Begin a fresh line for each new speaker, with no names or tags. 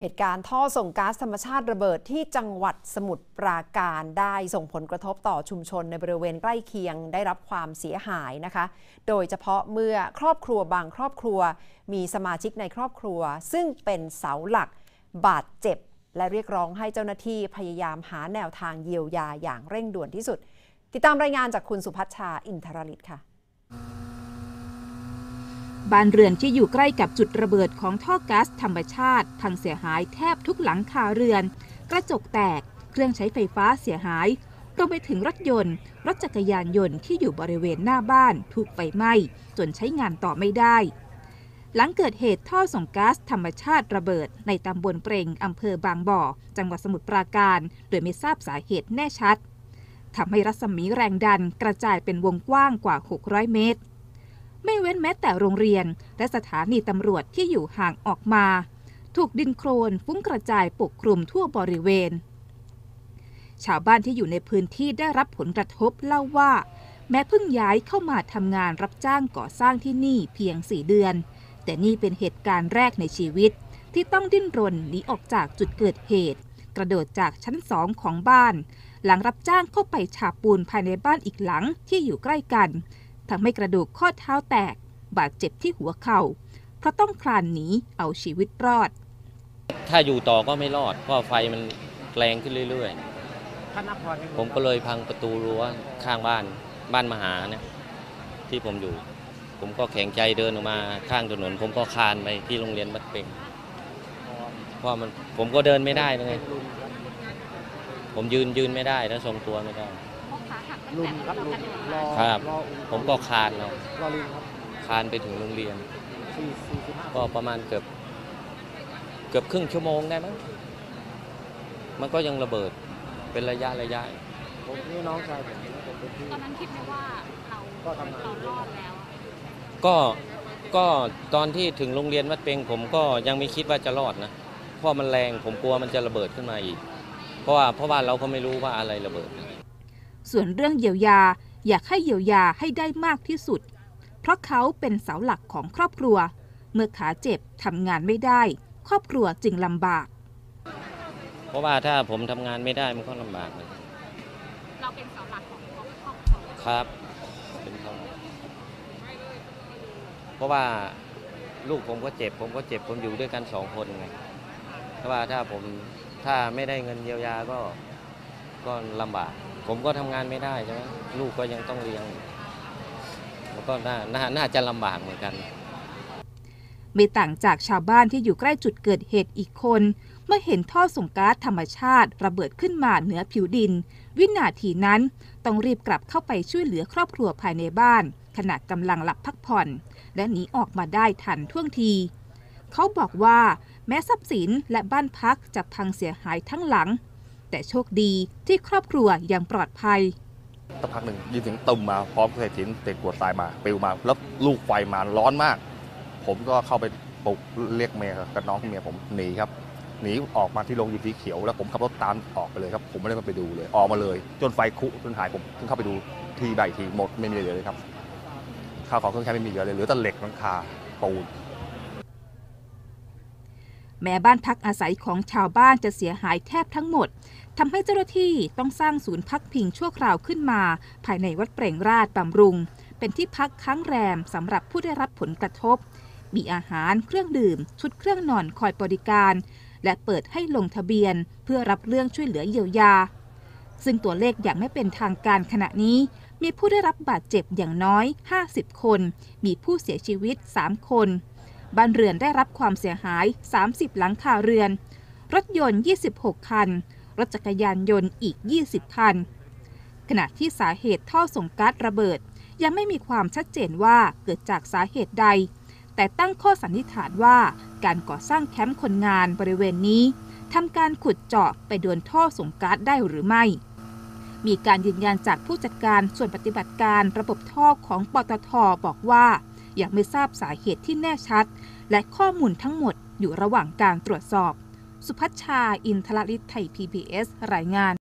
เหตุการณ์ท่อส่งก๊าซธรรมชาติระเบิดที่จังหวัดสมุทรปราการได้ส่งผลกระทบต่อชุมชนในบริเวณใกล้เคียงได้รับความเสียหายนะคะโดยเฉพาะเมื่อครอบครัวบางครอบครัวมีสมาชิกในครอบครัวซึ่งเป็นเสาหลักบาดเจ็บและเรียกร้องให้เจ้าหน้าที่พยายามหาแนวทางเยียวยาอย่างเร่งด่วนที่สุดติดตามรายงานจากคุณสุพัชชาอินทรลิตค่ะ
บ้านเรือนที่อยู่ใกล้กับจุดระเบิดของท่อก๊าซธรรมชาติพังเสียหายแทบทุกหลังคาเรือนกระจกแตกเครื่องใช้ไฟฟ้าเสียหายรวมไปถึงรถยนต์รถจักรยานยนต์ที่อยู่บริเวณหน้าบ้านถูกไฟไหม้จนใช้งานต่อไม่ได้หลังเกิดเหตุท่อส่งก๊าซธรรมชาติระเบิดในตำบลเปรงอำเภอบางบ่อจังหวัดสมุทรปราการโดยไม่ทราบสาเหตุแน่ชัดทำให้รัศมีแรงดันกระจายเป็นวงกว้างกว่า600เมตรไม่เว้นแม้แต่โรงเรียนและสถานีตำรวจที่อยู่ห่างออกมาถูกดินโคลนฟุ้งกระจายปกคลุมทั่วบริเวณชาวบ้านที่อยู่ในพื้นที่ได้รับผลกระทบเล่าว่าแม้เพิ่งย้ายเข้ามาทำงานรับจ้างก่อสร้างที่นี่เพียง4 เดือนแต่นี่เป็นเหตุการณ์แรกในชีวิตที่ต้องดิ้นรนหนีออกจากจุดเกิดเหตุกระโดดจากชั้น2ของบ้านหลังรับจ้างเข้าไปฉาบปูนภายในบ้านอีกหลังที่อยู่ใกล้กันทำให้กระดูกข้อเท้าแตกบาดเจ็บที่หัวเข่าเพราะต้องคลานหนีเอาชีวิตรอด
ถ้าอยู่ต่อก็ไม่รอดเพราะไฟมันแรงขึ้นเรื่อยๆผมก็เลยพังประตูรั้วข้างบ้านมหาเนี่ยที่ผมอยู่ผมก็แข็งใจเดินออกมาข้างถนนผมก็คลานไปที่โรงเรียนวัดเพ็งเพราะผมก็เดินไม่ได้เลยผมยืนไม่ได้แล้วทรงตัวไม่ได้ครับผมก็คลานเราคลานไปถึงโรงเรียนก็ประมาณเกือบครึ่งชั่วโมงได้มั้งมันก็ยังระเบิดเป็นระยะ
ผมนี่น้องชายผม
ตอนนั้นคิดไหมว่าเรารอดแล้ว
ก็ตอนที่ถึงโรงเรียนวัดเพ็งผมก็ยังไม่คิดว่าจะรอดนะเพราะมันแรงผมกลัวมันจะระเบิดขึ้นมาอีกเพราะว่าเราก็ไม่รู้ว่าอะไรระเบิด
ส่วนเรื่องเยียวยาอยากให้เยียวยาให้ได้มากที่สุดเพราะเขาเป็นเสาหลักของครอบครัวเมื่อขาเจ็บทำงานไม่ได้ครอบครัวจึงลำบาก
เพราะว่าถ้าผมทำงานไม่ได้มันก็ลำบากเลย
เราเป็นเสาหลักของครอบครัว
ครับเป็นเสาหลักเพราะว่าลูกผมก็เจ็บผมอยู่ด้วยกัน2 คนไงเพราะว่าถ้าไม่ได้เงินเยียวยาก็ลำบากผมก็ทำงานไม่ได้ใช่ไหมลูกก็ยังต้องเลี้ยงแล้วก็น่าจะลำบากเหมือนกัน
ไม่ต่างจากชาวบ้านที่อยู่ใกล้จุดเกิดเหตุอีกคนเมื่อเห็นท่อส่งก๊าซธรรมชาติระเบิดขึ้นมาเหนือผิวดินวินาทีนั้นต้องรีบกลับเข้าไปช่วยเหลือครอบครัวภายในบ้านขณะกำลังหลับพักผ่อนและหนีออกมาได้ทันท่วงทีเขาบอกว่าแม้ทรัพย์สินและบ้านพักจะพังเสียหายทั้งหลังแต่โชคดีที่ครอบครัวยังปลอดภัย
สักพักหนึ่งยินเสียงตึมมาพร้อมกับเศษหินเศษกรวดทรายมาปลิวมาแล้วลูกไฟมาร้อนมากผมก็เข้าไปปลุกเรียกเมียกับน้องเมียผมหนีครับหนีออกมาที่โรงยิมสีเขียวแล้วผมขับรถตามออกไปเลยครับผมไม่ได้มาไปดูเลยออกมาเลยจนไฟคุจนหายผมเพิ่งเข้าไปดูทีใบทีหมดไม่มีเหลือเลยครับข้าวของเครื่องใช้ไม่มีเหลือเลยเหลือแต่เหล็กหลังคาปูน
แม้บ้านพักอาศัยของชาวบ้านจะเสียหายแทบทั้งหมดทำให้เจ้าหน้าที่ต้องสร้างศูนย์พักพิงชั่วคราวขึ้นมาภายในวัดเปรงราชบำรุงเป็นที่พักค้างแรมสำหรับผู้ได้รับผลกระทบมีอาหารเครื่องดื่มชุดเครื่องนอนคอยบริการและเปิดให้ลงทะเบียนเพื่อรับเรื่องช่วยเหลือเยียวยาซึ่งตัวเลขอย่างไม่เป็นทางการขณะนี้มีผู้ได้รับบาดเจ็บอย่างน้อย50 คนมีผู้เสียชีวิต3 คนบ้านเรือนได้รับความเสียหาย30 หลังคาเรือนรถยนต์26 คันรถจักรยานยนต์อีก20 คันขณะที่สาเหตุท่อส่งก๊าซระเบิดยังไม่มีความชัดเจนว่าเกิดจากสาเหตุใดแต่ตั้งข้อสันนิษฐานว่าการก่อสร้างแคมป์คนงานบริเวณนี้ทำการขุดเจาะไปโดนท่อส่งก๊าซได้หรือไม่มีการยืนยันจากผู้จัดการส่วนปฏิบัติการระบบท่อของปตท.บอกว่ายังไม่ทราบสาเหตุที่แน่ชัดและข้อมูลทั้งหมดอยู่ระหว่างการตรวจสอบสุพัชชาอินทรลิตไทย PBS รายงาน